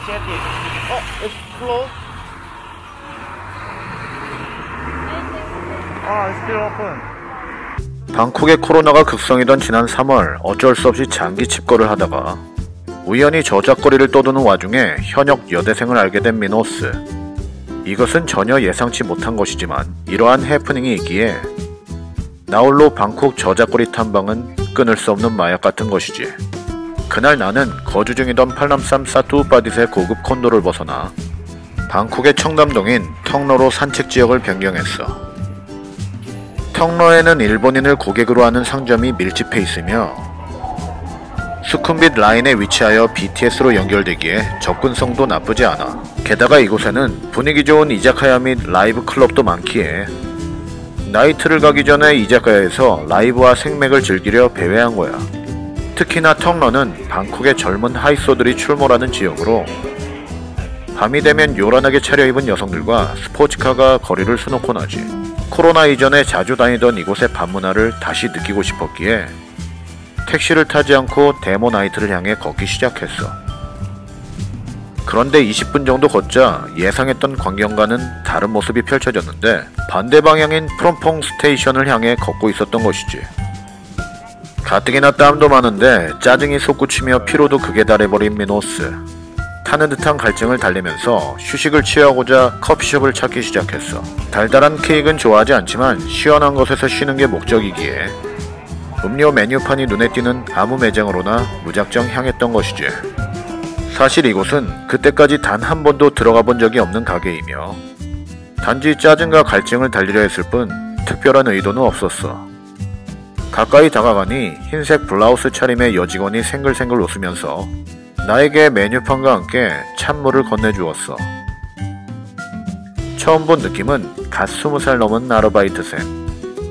check it. Oh, it's closed. It's still open. 방콕의 코로나가 극성이던 지난 3월 어쩔 수 없이 장기 칩거를 하다가 우연히 저작거리를 떠도는 와중에 현역 여대생을 알게 된 미노스. 이것은 전혀 예상치 못한 것이지만 이러한 해프닝이 있기에 나홀로 방콕 저작거리 탐방은 끊을 수 없는 마약 같은 것이지. 그날 나는 거주 중이던 팔람삼 사투우파디스의 고급 콘도를 벗어나 방콕의 청담동인 턱로로 산책 지역을 변경했어. 턱로에는 일본인을 고객으로 하는 상점이 밀집해 있으며 수쿰빗 라인에 위치하여 BTS로 연결되기에 접근성도 나쁘지 않아. 게다가 이곳에는 분위기 좋은 이자카야 및 라이브 클럽도 많기에 나이트를 가기 전에 이자카야에서 라이브와 생맥을 즐기려 배회한 거야. 특히나 턱로는 방콕의 젊은 하이소들이 출몰하는 지역으로 밤이 되면 요란하게 차려입은 여성들과 스포츠카가 거리를 수놓곤 하지. 코로나 이전에 자주 다니던 이곳의 밤문화를 다시 느끼고 싶었기에 택시를 타지 않고 데모 나이트를 향해 걷기 시작했어. 그런데 20분 정도 걷자 예상했던 광경과는 다른 모습이 펼쳐졌는데 반대 방향인 프롬퐁 스테이션을 향해 걷고 있었던 것이지. 가뜩이나 땀도 많은데 짜증이 솟구치며 피로도 극에 달해버린 미노스. 타는 듯한 갈증을 달래면서 휴식을 취하고자 커피숍을 찾기 시작했어. 달달한 케이크는 좋아하지 않지만 시원한 곳에서 쉬는 게 목적이기에 음료 메뉴판이 눈에 띄는 아무 매장으로나 무작정 향했던 것이지. 사실 이곳은 그때까지 단 한 번도 들어가 본 적이 없는 가게이며 단지 짜증과 갈증을 달리려 했을 뿐 특별한 의도는 없었어. 가까이 다가가니 흰색 블라우스 차림의 여직원이 생글생글 웃으면서 나에게 메뉴판과 함께 찬물을 건네주었어. 처음 본 느낌은 갓 20살 넘은 아르바이트생.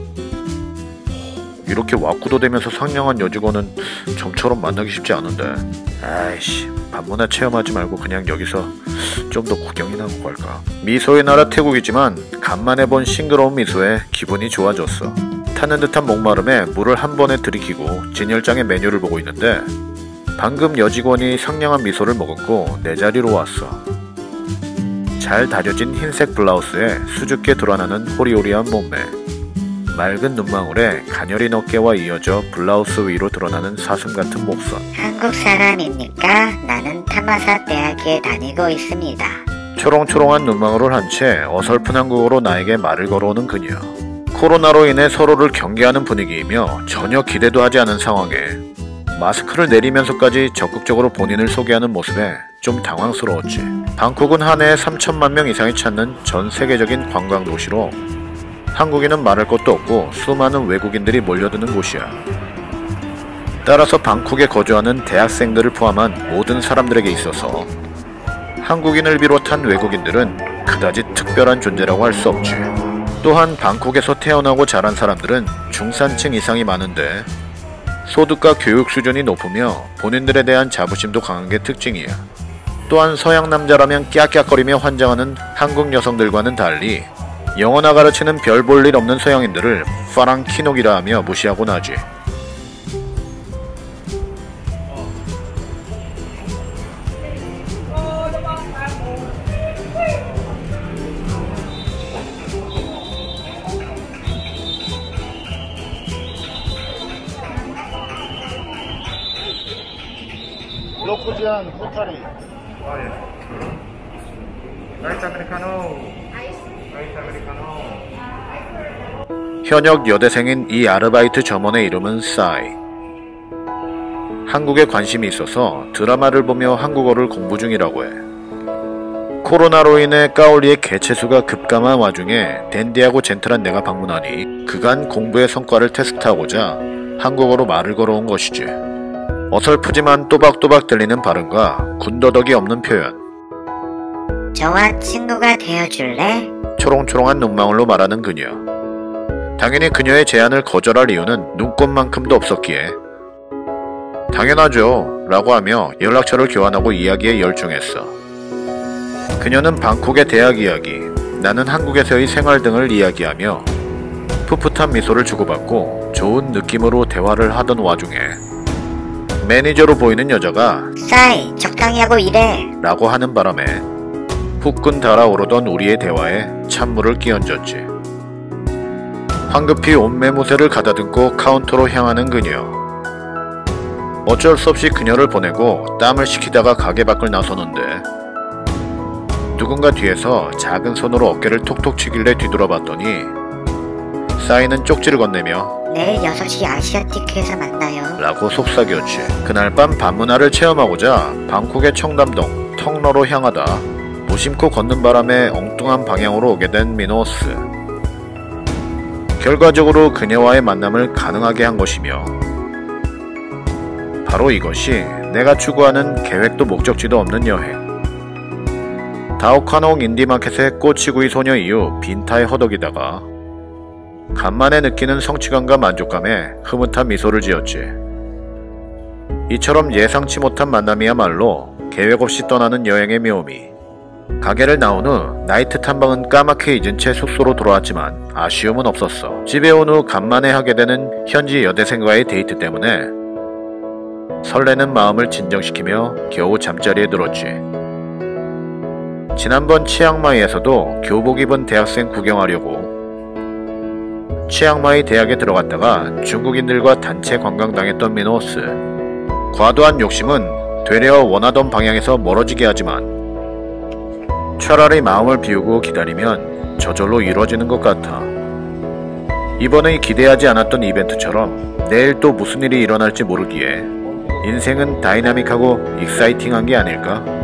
이렇게 와꾸도되면서 상냥한 여직원은 좀처럼 만나기 쉽지 않은데. 아이씨, 밤문화 체험하지 말고 그냥 여기서 좀 더 구경이나 하고 갈까. 미소의 나라 태국이지만 간만에 본 싱그러운 미소에 기분이 좋아졌어. 타는 듯한 목마름에 물을 한 번에 들이키고 진열장의 메뉴를 보고 있는데 방금 여직원이 상냥한 미소를 머금고 내 자리로 왔어. 잘 다려진 흰색 블라우스에 수줍게 드러나는 호리호리한 몸매, 맑은 눈망울에 가녀린 어깨와 이어져 블라우스 위로 드러나는 사슴 같은 목선. 한국 사람입니까? 나는 타마사 대학에 다니고 있습니다. 초롱초롱한 눈망울을 한 채 어설픈 한국어로 나에게 말을 걸어오는 그녀. 코로나로 인해 서로를 경계하는 분위기이며 전혀 기대도 하지 않은 상황에 마스크를 내리면서까지 적극적으로 본인을 소개하는 모습에 좀 당황스러웠지. 방콕은 한 해에 3천만 명 이상이 찾는 전 세계적인 관광 도시로 한국인은 말할 것도 없고 수많은 외국인들이 몰려드는 곳이야. 따라서 방콕에 거주하는 대학생들을 포함한 모든 사람들에게 있어서 한국인을 비롯한 외국인들은 그다지 특별한 존재라고 할 수 없지. 또한 방콕에서 태어나고 자란 사람들은 중산층 이상이 많은데 소득과 교육 수준이 높으며 본인들에 대한 자부심도 강한 게 특징이야. 또한 서양 남자라면 깨악깨악거리며 환장하는 한국 여성들과는 달리 영어나 가르치는 별 볼 일 없는 서양인들을 파랑키녹이라 하며 무시하곤 하지. 로코지안 포타리. 라이트 아메리카노. 현역 여대생인 이 아르바이트 점원의 이름은 싸이. 한국에 관심이 있어서 드라마를 보며 한국어를 공부 중이라고 해. 코로나로 인해 까올리의 개체수가 급감한 와중에 댄디하고 젠틀한 내가 방문하니 그간 공부의 성과를 테스트하고자 한국어로 말을 걸어온 것이지. 어설프지만 또박또박 들리는 발음과 군더더기 없는 표현. 저와 친구가 되어줄래? 초롱초롱한 눈망울로 말하는 그녀. 당연히 그녀의 제안을 거절할 이유는 눈꼽만큼도 없었기에 당연하죠 라고 하며 연락처를 교환하고 이야기에 열중했어. 그녀는 방콕의 대학 이야기, 나는 한국에서의 생활 등을 이야기하며 풋풋한 미소를 주고받고 좋은 느낌으로 대화를 하던 와중에 매니저로 보이는 여자가 싸이, 적당히 하고 일해. 라고 하는 바람에 후끈 달아오르던 우리의 대화에 찬물을 끼얹었지. 황급히 옷매무새를 가다듬고 카운터로 향하는 그녀. 어쩔 수 없이 그녀를 보내고 땀을 식히다가 가게 밖을 나서는데 누군가 뒤에서 작은 손으로 어깨를 톡톡 치길래 뒤돌아봤더니 싸이는 쪽지를 건네며 내일 6시 아시아티크에서 만나요. 라고 속삭였지. 그날 밤 밤문화를 체험하고자 방콕의 청담동 턱러로 향하다 무심코 걷는 바람에 엉뚱한 방향으로 오게 된 미노스. 결과적으로 그녀와의 만남을 가능하게 한 것이며 바로 이것이 내가 추구하는 계획도 목적지도 없는 여행. 다오카농 인디마켓의 꼬치구이 소녀 이후 빈타에 허덕이다가 간만에 느끼는 성취감과 만족감에 흐뭇한 미소를 지었지. 이처럼 예상치 못한 만남이야말로 계획 없이 떠나는 여행의 묘미. 가게를 나온 후 나이트 탐방은 까맣게 잊은 채 숙소로 돌아왔지만 아쉬움은 없었어. 집에 온 후 간만에 하게 되는 현지 여대생과의 데이트 때문에 설레는 마음을 진정시키며 겨우 잠자리에 들었지. 지난번 치앙마이에서도 교복 입은 대학생 구경하려고 치앙마이 대학에 들어갔다가 중국인들과 단체 관광당했던 미노스. 과도한 욕심은 되려 원하던 방향에서 멀어지게 하지만 차라리 마음을 비우고 기다리면 저절로 이루어지는 것 같아. 이번에 기대하지 않았던 이벤트처럼 내일 또 무슨 일이 일어날지 모르기에 인생은 다이나믹하고 익사이팅한 게 아닐까?